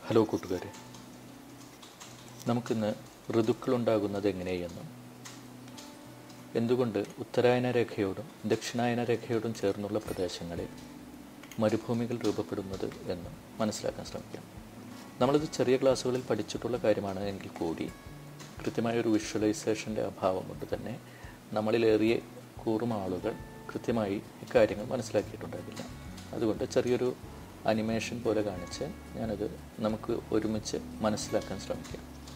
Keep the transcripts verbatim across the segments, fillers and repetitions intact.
Hello കൂട്ടുകാരെ, നമുക്കിന്ന് ഋതുക്കളുണ്ടാകുന്നത് എങ്ങനെയെന്നും എന്തുകൊണ്ട് ഉത്തരായന രേഖയോടും ദക്ഷിണായന രേഖയോടും ചേർന്നുള്ള പ്രദേശങ്ങളിൽ മരുഭൂമികൾ രൂപപ്പെടുന്നത് എന്നും മനസ്സിലാക്കാൻ ശ്രമിക്കാം. നമ്മളിത് ചെറിയ ക്ലാസ്സുകളിൽ പഠിച്ചിട്ടുള്ള കാര്യമാണ് എങ്കിൽ കൂടി കൃത്യമായൊരു വിഷ്വലൈസേഷൻ്റെ അഭാവം കൊണ്ട് തന്നെ നമ്മളിലേറിയ കൂറും ആളുകൾ കൃത്യമായി ഇക്കാര്യങ്ങൾ മനസ്സിലാക്കിയിട്ടുണ്ടാകില്ല. അതുകൊണ്ട് ചെറിയൊരു അനിമേഷൻ പോലെ കാണിച്ച് ഞാനത് നമുക്ക് ഒരുമിച്ച് മനസ്സിലാക്കാൻ ശ്രമിക്കാം.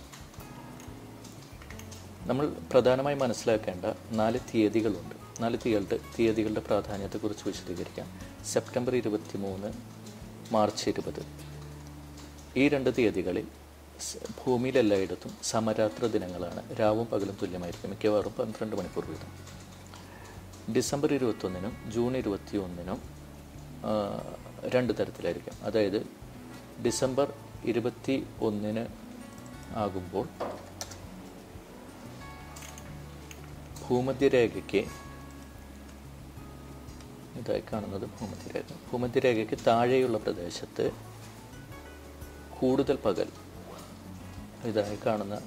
നമ്മൾ പ്രധാനമായി മനസ്സിലാക്കേണ്ട നാല് തീയതികളുണ്ട്. നാല് തീയതികളുടെ തീയതികളുടെ പ്രാധാന്യത്തെക്കുറിച്ച് വിശദീകരിക്കാം. സെപ്റ്റംബർ ഇരുപത്തി മൂന്ന്, മാർച്ച് ഇരുപത്, ഈ രണ്ട് തീയതികളിൽ ഭൂമിയിൽ എല്ലായിടത്തും സമരാത്ര ദിനങ്ങളാണ്. രാവും പകലും തുല്യമായിരിക്കും, മിക്കവാറും പന്ത്രണ്ട് മണിക്കൂർ വീതം. ഡിസംബർ ഇരുപത്തൊന്നിനും ജൂൺ ഇരുപത്തി ഒന്നിനും രണ്ട് തരത്തിലായിരിക്കും. അതായത് ഡിസംബർ ഇരുപത്തി ഒന്നിന് ആകുമ്പോൾ ഭൂമധ്യരേഖയ്ക്ക് ഇതായി കാണുന്നത് ഭൂമധ്യരേഖ ഭൂമധ്യരേഖയ്ക്ക് താഴെയുള്ള പ്രദേശത്ത് കൂടുതൽ പകൽ, ഇതായി കാണുന്ന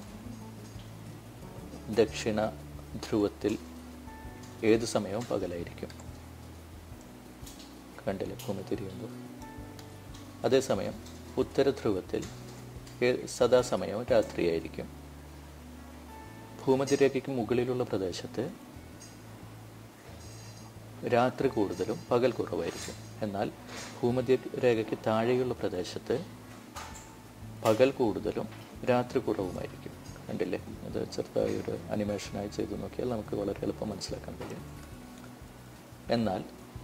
ദക്ഷിണ ധ്രുവത്തിൽ ഏത് സമയവും പകലായിരിക്കും. കണ്ടില്ലേ ഭൂമി തിരിയുമ്പോൾ. അതേസമയം ഉത്തരധ്രുവത്തിൽ സദാസമയവും രാത്രിയായിരിക്കും. ഭൂമധ്യരേഖയ്ക്ക് മുകളിലുള്ള പ്രദേശത്ത് രാത്രി കൂടുതലും പകൽ കുറവായിരിക്കും. എന്നാൽ ഭൂമധ്യരേഖയ്ക്ക് താഴെയുള്ള പ്രദേശത്ത് പകൽ കൂടുതലും രാത്രി കുറവുമായിരിക്കും. കണ്ടില്ലേ, അത് ചെറുതായി ഒരു അനിമേഷനായി ചെയ്തു നോക്കിയാൽ നമുക്ക് വളരെ എളുപ്പം മനസ്സിലാക്കാൻ കഴിയും. എന്നാൽ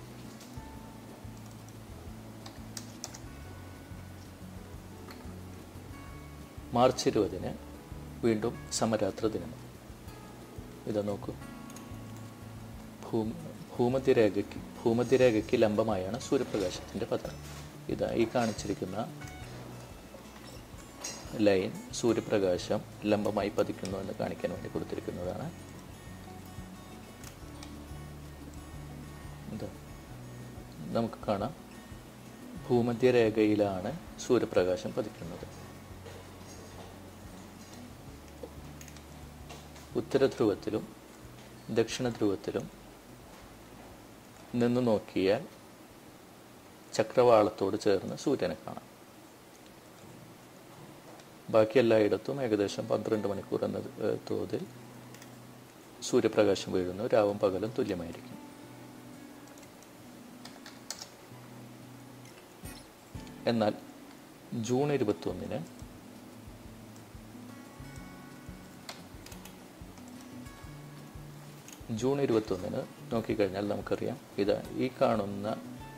മാർച്ച് ഇരുപതിന് വീണ്ടും സമരാത്ര ദിനം. ഇതാ നോക്കൂ, ഭൂമി ഭൂമധ്യരേഖയ്ക്ക് ഭൂമധ്യരേഖയ്ക്ക് ലംബമായാണ് സൂര്യപ്രകാശത്തിൻ്റെ പതനം. ഇതാ ഈ കാണിച്ചിരിക്കുന്ന ലൈൻ സൂര്യപ്രകാശം ലംബമായി പതിക്കുന്നു എന്ന് കാണിക്കാൻ വേണ്ടി കൊടുത്തിരിക്കുന്നതാണ്. ഇതാ നമുക്ക് കാണാം, ഭൂമധ്യരേഖയിലാണ് സൂര്യപ്രകാശം പതിക്കുന്നത്. ഉത്തരധ്രുവത്തിലും ദക്ഷിണ ധ്രുവത്തിലും നിന്ന് നോക്കിയാൽ ചക്രവാളത്തോട് ചേർന്ന് സൂര്യനെ കാണാം. ബാക്കി എല്ലായിടത്തും ഏകദേശം പന്ത്രണ്ട് മണിക്കൂർ എന്ന തോതിൽ സൂര്യപ്രകാശം വീഴുന്നു. രാവും പകലും തുല്യമായിരിക്കും. എന്നാൽ ജൂൺ ഇരുപത്തി ഒന്നിന് ജൂൺ ഇരുപത്തി ഒന്നിന് നോക്കിക്കഴിഞ്ഞാൽ നമുക്കറിയാം, ഇതാ ഈ കാണുന്ന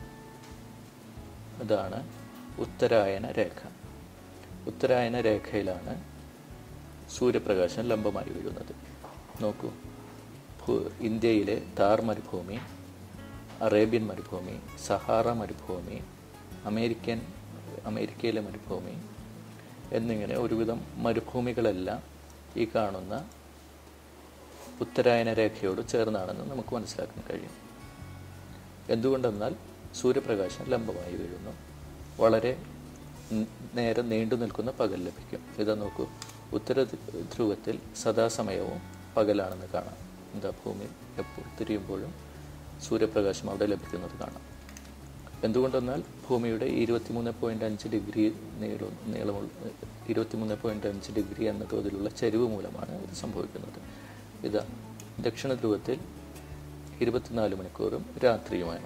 ഇതാണ് ഉത്തരായന രേഖ. ഉത്തരായന രേഖയിലാണ് സൂര്യപ്രകാശം ലംബമായി വീഴുന്നത്. നോക്കൂ, ഇന്ത്യയിലെ താർ മരുഭൂമി, അറേബ്യൻ മരുഭൂമി, സഹാറ മരുഭൂമി, അമേരിക്കൻ അമേരിക്കയിലെ മരുഭൂമി എന്നിങ്ങനെ ഒരുവിധം മരുഭൂമികളെല്ലാം ഈ കാണുന്ന ഉത്തരായന രേഖയോട് ചേർന്നാണെന്ന് നമുക്ക് മനസ്സിലാക്കാൻ കഴിയും. എന്തുകൊണ്ടെന്നാൽ സൂര്യപ്രകാശം ലംബമായി വീഴുന്നു. വളരെ നേരം നീണ്ടു നിൽക്കുന്ന പകൽ ലഭിക്കും. ഇതാ നോക്കൂ, ഉത്തര ധ്രുവത്തിൽ സദാസമയവും പകലാണെന്ന് കാണാം. എന്താ ഭൂമി എപ്പോൾ തിരിയുമ്പോഴും സൂര്യപ്രകാശം അവിടെ ലഭിക്കുന്നത് കാണാം. എന്തുകൊണ്ടെന്നാൽ ഭൂമിയുടെ ഇരുപത്തിമൂന്ന് പോയിന്റ് അഞ്ച് ഡിഗ്രി നീളം നീളമുള്ള ഇരുപത്തിമൂന്ന് പോയിന്റ് അഞ്ച് ഡിഗ്രി എന്ന തോതിലുള്ള ചരിവ് മൂലമാണ് ഇത് സംഭവിക്കുന്നത്. ഇതാ ദക്ഷിണ ധ്രുവത്തിൽ ഇരുപത്തിനാല് മണിക്കൂറും രാത്രിയുമാണ്.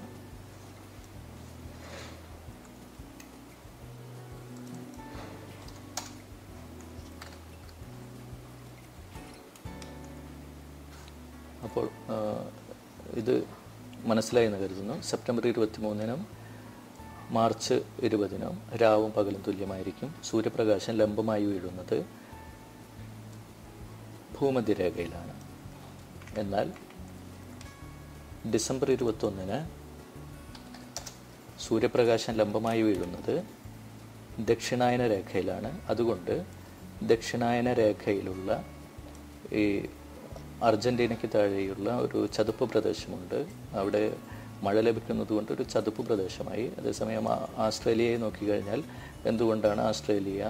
അപ്പോൾ ഇത് മനസ്സിലായി എന്ന് കരുതുന്നു. സെപ്റ്റംബർ ഇരുപത്തി മൂന്നിനും മാർച്ച് ഇരുപതിനും രാവും പകലും തുല്യമായിരിക്കും. സൂര്യപ്രകാശം ലംബമായി വീഴുന്നത് ഭൂമധ്യരേഖയിലാണ്. എന്നാൽ ഡിസംബർ ഇരുപത്തി ഒന്നിന് സൂര്യപ്രകാശം ലംബമായി വീഴുന്നത് ദക്ഷിണായന രേഖയിലാണ്. അതുകൊണ്ട് ദക്ഷിണായന രേഖയിലുള്ള ഈ അർജന്റീനയ്ക്ക് താഴെയുള്ള ഒരു ചതുപ്പ് പ്രദേശമുണ്ട്. അവിടെ മഴ ലഭിക്കുന്നത് കൊണ്ട് ഒരു ചതുപ്പ് പ്രദേശമായി. അതേസമയം ആസ്ട്രേലിയയെ നോക്കിക്കഴിഞ്ഞാൽ എന്തുകൊണ്ടാണ് ആസ്ട്രേലിയ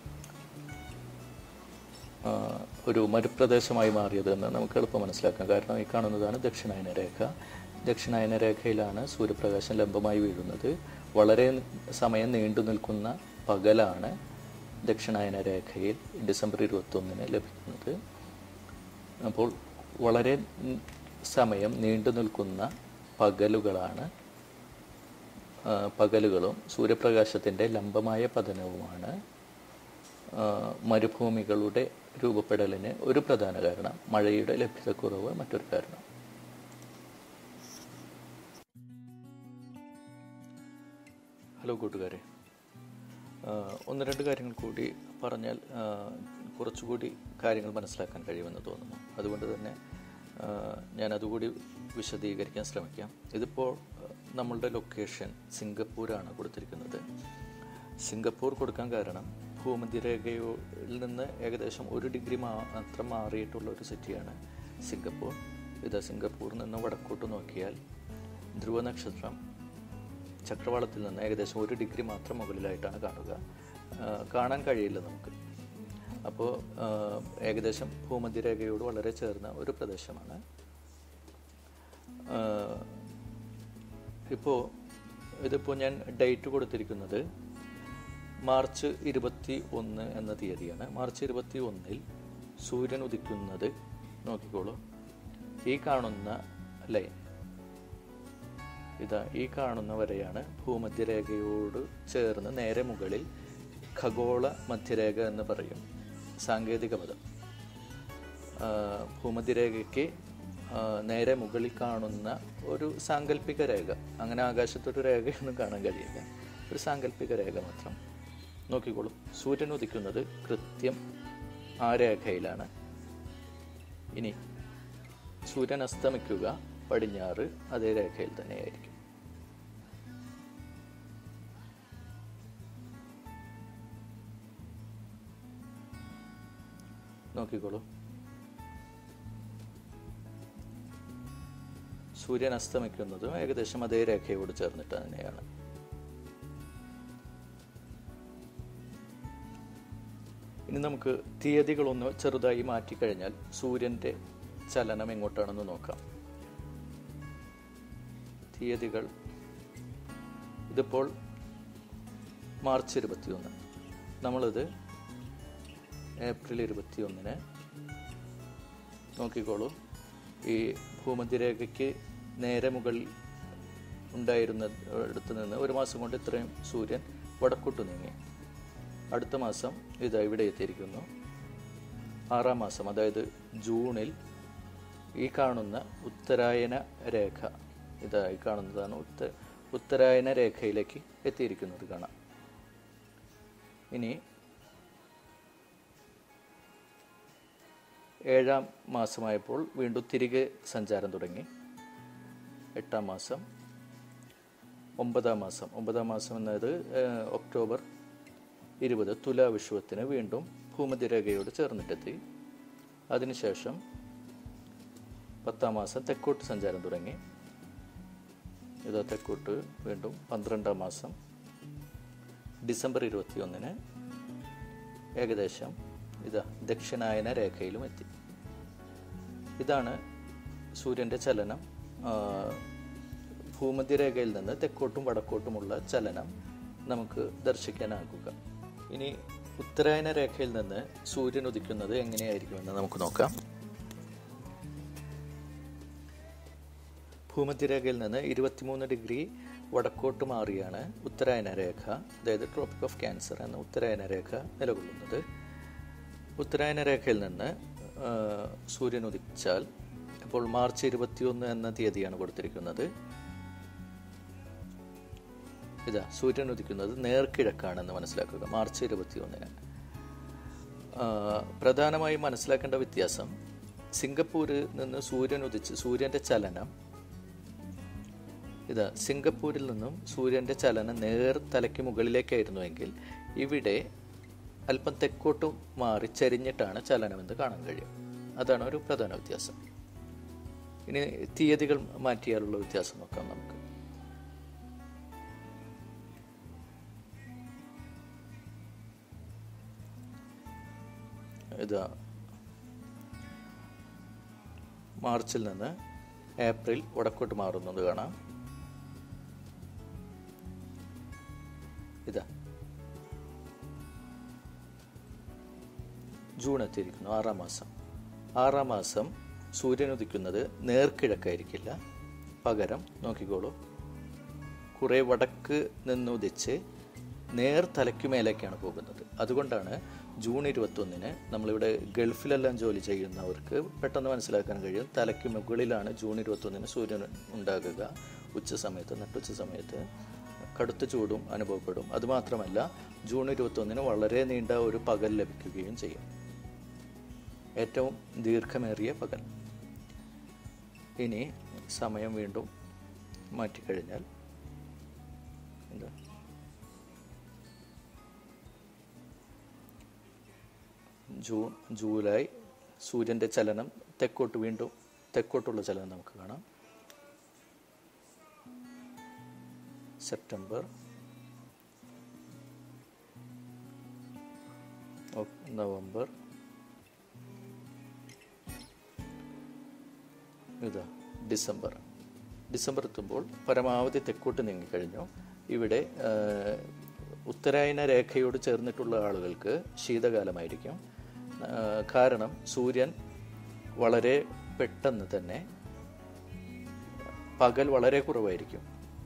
ഒരു മരുപ്രദേശമായി മാറിയതെന്ന് നമുക്ക് എളുപ്പം മനസ്സിലാക്കാം. കാരണം ഈ കാണുന്നതാണ് ദക്ഷിണായന രേഖ. ദക്ഷിണായന രേഖയിലാണ് സൂര്യപ്രകാശം ലംബമായി വീഴുന്നത്. വളരെ സമയം നീണ്ടു നിൽക്കുന്ന പകലാണ് ദക്ഷിണായന രേഖയിൽ ഡിസംബർ ഇരുപത്തൊന്നിന് ലഭിക്കുന്നത്. അപ്പോൾ വളരെ സമയം നീണ്ടു നിൽക്കുന്ന പകലുകളാണ് പകലുകളും സൂര്യപ്രകാശത്തിൻ്റെ ലംബമായ പതനവുമാണ് മരുഭൂമികളുടെ രൂപപ്പെടലിന് ഒരു പ്രധാന കാരണം. മഴയുടെ ലഭ്യതക്കുറവ് മറ്റൊരു കാരണം. ഹലോ കൂട്ടുകാരെ, ഒന്ന് രണ്ട് കാര്യങ്ങൾ കൂടി പറഞ്ഞാൽ കുറച്ചുകൂടി കാര്യങ്ങൾ മനസ്സിലാക്കാൻ കഴിയുമെന്ന് തോന്നുന്നു. അതുകൊണ്ട് തന്നെ ഞാൻ അതുകൂടി വിശദീകരിക്കാൻ ശ്രമിക്കാം. ഇതിപ്പോൾ നമ്മളുടെ ലൊക്കേഷൻ സിംഗപ്പൂരാണ് കൊടുത്തിരിക്കുന്നത്. സിംഗപ്പൂർ കൊടുക്കാൻ കാരണം ഭൂമധ്യരേഖയിൽ നിന്ന് ഏകദേശം ഒരു ഡിഗ്രി മാത്രം മാറിയിട്ടുള്ള ഒരു സിറ്റിയാണ് സിംഗപ്പൂർ. ഇത് സിംഗപ്പൂരിൽ നിന്ന് വടക്കോട്ട് നോക്കിയാൽ ധ്രുവ നക്ഷത്രം ചക്രവാളത്തിൽ നിന്ന് ഏകദേശം ഒരു ഡിഗ്രി മാത്രം മുകളിലായിട്ടാണ് കാണുക. കാണാൻ കഴിയില്ല നമുക്ക്. അപ്പോൾ ഏകദേശം ഭൂമധ്യരേഖയോട് വളരെ ചേർന്ന ഒരു പ്രദേശമാണ്. ഇപ്പോൾ ഇതിപ്പോൾ ഞാൻ ഡേറ്റ് കൊടുത്തിരിക്കുന്നത് മാർച്ച് ഇരുപത്തി ഒന്ന് എന്ന തീയതിയാണ്. മാർച്ച് ഇരുപത്തി ഒന്നിൽ സൂര്യൻ ഉദിക്കുന്നത് നോക്കിക്കോളൂ. ഈ കാണുന്ന ലൈൻ, ഇതാ ഈ കാണുന്ന വരെയാണ് ഭൂമധ്യരേഖയോട് ചേർന്ന് നേരെ മുകളിൽ ഖഗോള മധ്യരേഖ എന്ന് പറയും സാങ്കേതിക പദം. ഭൂമധ്യരേഖയ്ക്ക് നേരെ മുകളിൽ കാണുന്ന ഒരു സാങ്കല്പിക രേഖ, അങ്ങനെ ആകാശത്തൊരു രേഖയൊന്നും കാണാൻ കഴിയില്ല, ഒരു സാങ്കല്പിക രേഖ മാത്രം. നോക്കിക്കോളൂ, സൂര്യൻ ഉദിക്കുന്നത് കൃത്യം ആ രേഖയിലാണ്. ഇനി സൂര്യൻ അസ്തമിക്കുക പടിഞ്ഞാറ് അതേ രേഖയിൽ തന്നെയായിരിക്കും. നോക്കിക്കോളൂ, സൂര്യൻ അസ്തമിക്കുന്നതും ഏകദേശം അതേ രേഖയോട് ചേർന്നിട്ട് തന്നെയാണ്. ഇനി നമുക്ക് തീയതികളൊന്ന് ചെറുതായി മാറ്റിക്കഴിഞ്ഞാൽ സൂര്യൻ്റെ ചലനം എങ്ങോട്ടാണെന്ന് നോക്കാം. തീയതികൾ ഇതിപ്പോൾ മാർച്ച് ഇരുപത്തി ഒന്ന്, നമ്മളിത് ഏപ്രിൽ ഇരുപത്തി ഒന്നിന് നോക്കിക്കോളൂ. ഈ ഭൂമധ്യരേഖയ്ക്ക് നേരെ മുകളിൽ ഉണ്ടായിരുന്ന അടുത്ത് നിന്ന് ഒരു മാസം കൊണ്ട് ഇത്രയും സൂര്യൻ വടക്കോട്ട് നീങ്ങി. അടുത്ത മാസം ഇതാ ഇവിടെ എത്തിയിരിക്കുന്നു. ആറാം മാസം, അതായത് ജൂണിൽ ഈ കാണുന്ന ഉത്തരായന രേഖ, ഇതാ ഈ കാണുന്നതാണ് ഉത്ത ഉത്തരായന രേഖയിലേക്ക് എത്തിയിരിക്കുന്നത് കാണാം. ഇനി ഏഴാം മാസമായപ്പോൾ വീണ്ടും തിരികെ സഞ്ചാരം തുടങ്ങി. എട്ടാം മാസം, ഒമ്പതാം മാസം ഒമ്പതാം മാസം എന്നത് ഒക്ടോബർ ഇരുപത് തുലാവിഷുവത്തിന് വീണ്ടും ഭൂമധ്യരേഖയോട് ചേർന്നിട്ടെത്തി. അതിനുശേഷം പത്താം മാസം തെക്കോട്ട് സഞ്ചാരം തുടങ്ങി. ഇതാ തെക്കോട്ട് വീണ്ടും പന്ത്രണ്ടാം മാസം ഡിസംബർ ഇരുപത്തി ഒന്നിന് ഏകദേശം ഇതാ ദക്ഷിണായന രേഖയിലും എത്തി. ഇതാണ് സൂര്യൻ്റെ ചലനം. ഭൂമധ്യരേഖയിൽ നിന്ന് തെക്കോട്ടും വടക്കോട്ടുമുള്ള ചലനം നമുക്ക് ദർശിക്കാനാകുക. ഇനി ഉത്തരായന രേഖയിൽ നിന്ന് സൂര്യൻ ഉദിക്കുന്നത് എങ്ങനെയായിരിക്കുമെന്ന് നമുക്ക് നോക്കാം. ഭൂമധ്യരേഖയിൽ നിന്ന് ഇരുപത്തിമൂന്ന് ഡിഗ്രി വടക്കോട്ട് മാറിയാണ് ഉത്തരായന രേഖ, അതായത് ട്രോപ്പിക് ഓഫ് ക്യാൻസർ എന്ന ഉത്തരായന രേഖ നിലകൊള്ളുന്നത്. ഉത്തരായന രേഖയിൽ നിന്ന് സൂര്യൻ ഉദിച്ചാൽ ഇപ്പോൾ മാർച്ച് ഇരുപത്തിയൊന്ന് എന്ന തീയതിയാണ് കൊടുത്തിരിക്കുന്നത്. ഇതാ സൂര്യൻ ഉദിക്കുന്നത് നേർക്കിഴക്കാണെന്ന് മനസ്സിലാക്കുക. മാർച്ച് ഇരുപത്തി ഒന്നിന് പ്രധാനമായും മനസ്സിലാക്കേണ്ട വ്യത്യാസം, സിംഗപ്പൂരിൽ നിന്ന് സൂര്യൻ ഉദിച്ച് സൂര്യൻ്റെ ചലനം ഇതാ സിംഗപ്പൂരിൽ നിന്നും സൂര്യൻ്റെ ചലനം നേർ തലയ്ക്ക് മുകളിലേക്കായിരുന്നുവെങ്കിൽ ഇവിടെ അല്പം തെക്കോട്ട് മാറി ചരിഞ്ഞിട്ടാണ് ചലനമെന്ന് കാണാൻ കഴിയും. അതാണ് ഒരു പ്രധാന വ്യത്യാസം. ഇനി തീയതികൾ മാറ്റിയാലുള്ള വ്യത്യാസം നോക്കാം നമുക്ക്. ഇതാ മാർച്ചിൽ നിന്ന് ഏപ്രിൽ വടക്കോട്ട് മാറുന്നത് കാണാം. ഇതാ ജൂൺ എത്തിയിരിക്കുന്നു, ആറാം മാസം. ആറാം മാസം സൂര്യൻ ഉദിക്കുന്നത് നേർക്കിഴക്കായിരിക്കില്ല, പകരം നോക്കിക്കോളൂ, കുറേ വടക്ക് നിന്ന് ഉദിച്ച് നേർ തലയ്ക്കുമേലേക്കാണ് പോകുന്നത്. അതുകൊണ്ടാണ് ജൂൺ ഇരുപത്തൊന്നിന് നമ്മളിവിടെ ഗൾഫിലെല്ലാം ജോലി ചെയ്യുന്നവർക്ക് പെട്ടെന്ന് മനസ്സിലാക്കാൻ കഴിയും, തലയ്ക്ക് മുകളിലാണ് ജൂൺ ഇരുപത്തൊന്നിന് സൂര്യൻ ഉണ്ടാകുക. ഉച്ച സമയത്ത്, നട്ടുച്ച സമയത്ത് കടുത്ത ചൂടും അനുഭവപ്പെടും. അതുമാത്രമല്ല, ജൂൺ ഇരുപത്തൊന്നിന് വളരെ നീണ്ട ഒരു പകൽ ലഭിക്കുകയും ചെയ്യും, ഏറ്റവും ദീർഘമേറിയ പകൽ. ഇനി സമയം വീണ്ടും മാറ്റിക്കഴിഞ്ഞാൽ എന്താ ജൂൺ ജൂലൈ സൂര്യൻ്റെ ചലനം തെക്കോട്ട്, വീണ്ടും തെക്കോട്ടുള്ള ചലനം നമുക്ക് കാണാം. സെപ്റ്റംബർ, നവംബർ, ഇതാ ഡിസംബർ. ഡിസംബർ എത്തുമ്പോൾ പരമാവധി തെക്കോട്ട് നീങ്ങിക്കഴിഞ്ഞു. ഇവിടെ ഉത്തരായന രേഖയോട് ചേർന്നിട്ടുള്ള ആളുകൾക്ക് ശീതകാലമായിരിക്കും. കാരണം സൂര്യൻ വളരെ പെട്ടെന്ന് തന്നെ, പകൽ വളരെ കുറവായിരിക്കും.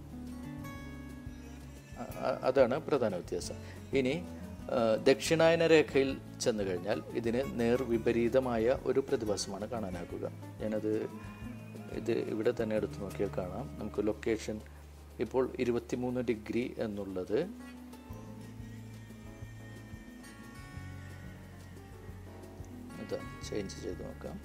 അതാണ് പ്രധാന വ്യത്യാസം. ഇനി ദക്ഷിണായന രേഖയിൽ ചെന്ന് കഴിഞ്ഞാൽ ഇതിന് നേർ വിപരീതമായ ഒരു പ്രതിഭാസമാണ് കാണാനാകുക. ഞാനത് ഇത് ഇവിടെ തന്നെ എടുത്തു നോക്കിയാൽ കാണാം. നമുക്ക് ലൊക്കേഷൻ ഇപ്പോൾ ഇരുപത്തിമൂന്ന് ഡിഗ്രി എന്നുള്ളത് ഇതാ ചേഞ്ച് ചെയ്ത് നോക്കാം.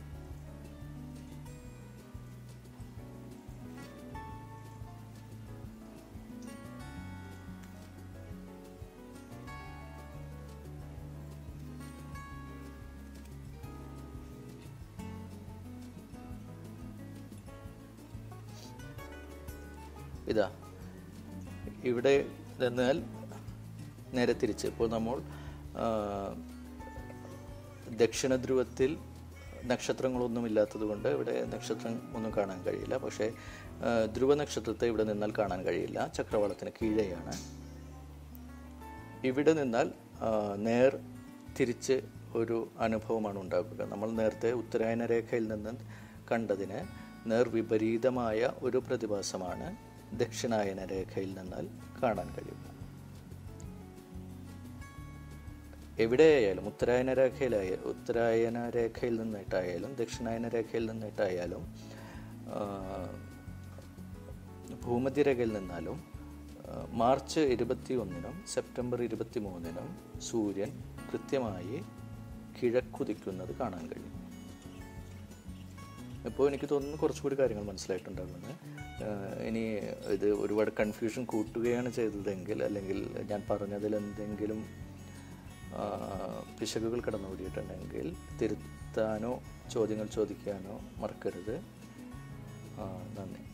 ഇതാ ഇവിടെ നിന്നാൽ നേരെ തിരിച്ച്, ഇപ്പോൾ നമ്മൾ ദക്ഷിണ ധ്രുവത്തിൽ നക്ഷത്രങ്ങളൊന്നും ഇല്ലാത്തത് കൊണ്ട് ഇവിടെ നക്ഷത്രം ഒന്നും കാണാൻ കഴിയില്ല. പക്ഷേ ധ്രുവ നക്ഷത്രത്തെ ഇവിടെ നിന്നാൽ കാണാൻ കഴിയില്ല, ചക്രവാളത്തിന് കീഴെയാണ്. ഇവിടെ നിന്നാൽ നേർ തിരിച്ച് ഒരു അനുഭവമാണ് ഉണ്ടാക്കുക. നമ്മൾ നേരത്തെ ഉത്തരായന രേഖയിൽ നിന്ന് കണ്ടതിന് നേർ വിപരീതമായ ഒരു പ്രതിഭാസമാണ് ദക്ഷിണായന രേഖയിൽ നിന്നാൽ കാണാൻ കഴിയും. എവിടെയായാലും ഉത്തരായന രേഖയിലായ ഉത്തരായന രേഖയിൽ നിന്നിട്ടായാലും ദക്ഷിണായന രേഖയിൽ നിന്നിട്ടായാലും ഭൂമധ്യരേഖയിൽ നിന്നാലും മാർച്ച് ഇരുപത്തി ഒന്നിനും സെപ്റ്റംബർ ഇരുപത്തി മൂന്നിനും സൂര്യൻ കൃത്യമായി കിഴക്കുദിക്കുന്നത് കാണാൻ കഴിയും. ഇപ്പോൾ എനിക്ക് തോന്നുന്നു കുറച്ചുകൂടി കാര്യങ്ങൾ മനസ്സിലായിട്ടുണ്ടാകുമെന്ന്. ഇനി ഇത് ഒരുപാട് കൺഫ്യൂഷൻ കൂട്ടുകയാണ് ചെയ്തതെങ്കിൽ, അല്ലെങ്കിൽ ഞാൻ പറഞ്ഞതിൽ എന്തെങ്കിലും പിശകുകൾ കടന്നുകൂടിയിട്ടുണ്ടെങ്കിൽ തിരുത്താനോ ചോദ്യങ്ങൾ ചോദിക്കാനോ മറക്കരുത്. നന്ദി.